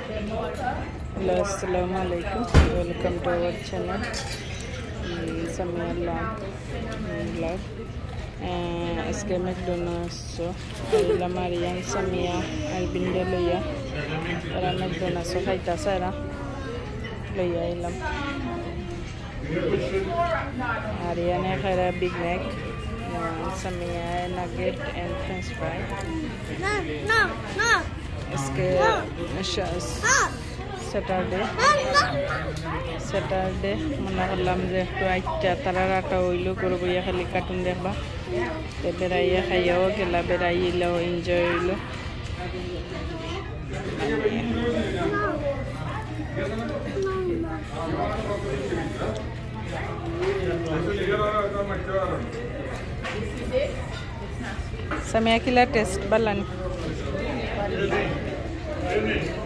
Hello, assalamu alaikum. Welcome to our channel. Samia vlog. इसके McDonald's la Marian Samia albinde loya. Para McDonald's kaita sara loya ilam. Marian kara Big Mac. Samia nugget and French fry. No. इसके Saturday mana halam je to acha tarara ta oilo korbo ya khali cartoon dekhba te beraiya khayo kela berai lo enjoy lo Samia kila test balan